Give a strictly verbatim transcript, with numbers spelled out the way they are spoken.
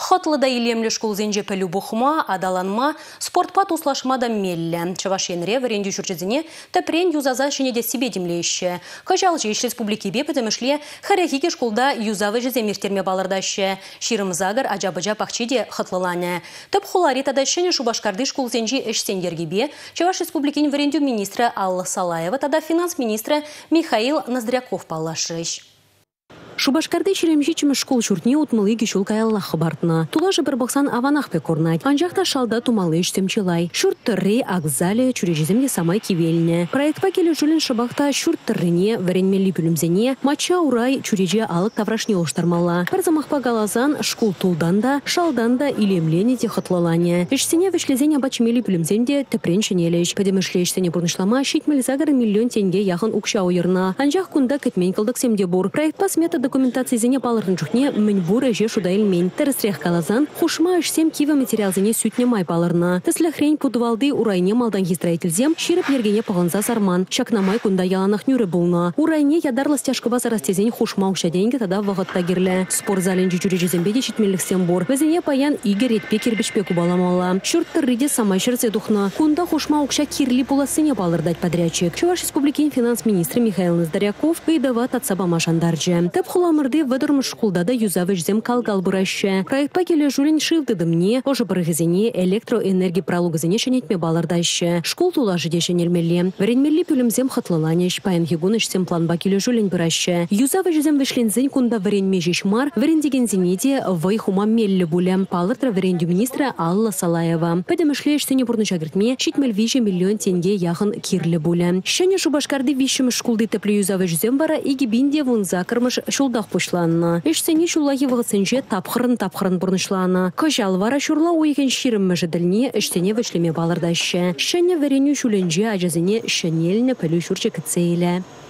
Хотлыда илемлі школ зенже пілі бұқма, адаланма, спортпа туслашмада меллі. Чавашенре варенді жүрчізіне тәпірен юзаза шенеде себе демлейші. Кажал жеш республики бе пөдімішле харехике школда юзавы жеземертерме балырдашы. Ширым загар ажабыжа пақчеде хотлыланы. Төп хуларитада шене шубашкарды школ зенже эшсендерге бе Чаваш республикин варенді министрі Алла Салаева тада финанс министрі Михаил Ноздряков палашыш. Шубашкарды шеремжичімі школ жүртіне утмылы кешулка Аллахы бартына. Тулажы бір бақсан аванақ пе корнайд. Анжақта шалда тумалы іштемчелай. Шүрт түрре ағзалі чүрежізімге самай кивеліне. Проектпа келі жүлін шыбақта шүрт түррене, варенмелі бүлімзене, матча урай чүреже алық таврашне оштармала. Бір замақпа галазан школ тулдан да, шалдан да илемлене де хотлалане. Іштене вішлезен абачмелі бүлімзенде тіпрен шенелеш. Пәдемішле іштене бұрнышлама шитмел загары миллион тенге яғын ұқша ойырна. Анжақ күнда кітмен кылдық семде бұр. Проектпа смета документация зене балырын жүхне мінбур әже шудайлмен. Тәрісрех калазан, хушма ішсем кива материал зене сүтне май балырына. Тіслі хрень пудвалды урайне малдан хистройтілзем, ширіп ергене пағынса сарман. Шакнамай күнда яланақ нүрі болна. Урайне ядарлы стяжкыба зарастезен хушма ұқша денге тада вағытта керлі. Спорт зален жүжүрі жезембеде шитмеліксен бұр. Везене паян игер етпе кербішпе кубаламала. Шүртті риде самай шырзе дұхна. Күнда хушма ұқша кирли пуласыне балырдать подрядчик. Чуваш республикин финанс министрі Михаил Ноздряков выдава татсаба машандаржы. Хуламырды выдырмыш шкулдада юзавыш зем калгал бұрашы. Проектпа келі жүрін шылдыдымне, ожы біргізіне электроэнерги пралугызіне шенетме балырдашы. Шкул тулажы дешенермелі. Варенмелі пүлімзем хатлыланеш, паян хигунышсем планба келі жүрін бұрашы. Юзавыш зем вишлензін күнда варенме жешмар, варендеген зенеде вай хума мелі бұлем палыртра варенді министра Алла Салаева. Пәдемішле ештене бұрныша кіртме, шитмел виші миллион тенге яғын кирлі бұлем. Шәне шубашкарды вишімі шкулды тәплі юзавыш зем бара, игі бинде вун закырмыш шулдақ пұшланына. Эшсене шуллахи вғысынже тапқырын-тапқырын бұрнышланы. Кажал вара шурла ойген ширым мәжіділіне эштене вішлеме балырдашы. Шәне вәрені шуленже ажазыне шәнеліне пәлі шүрчі кітсейлі.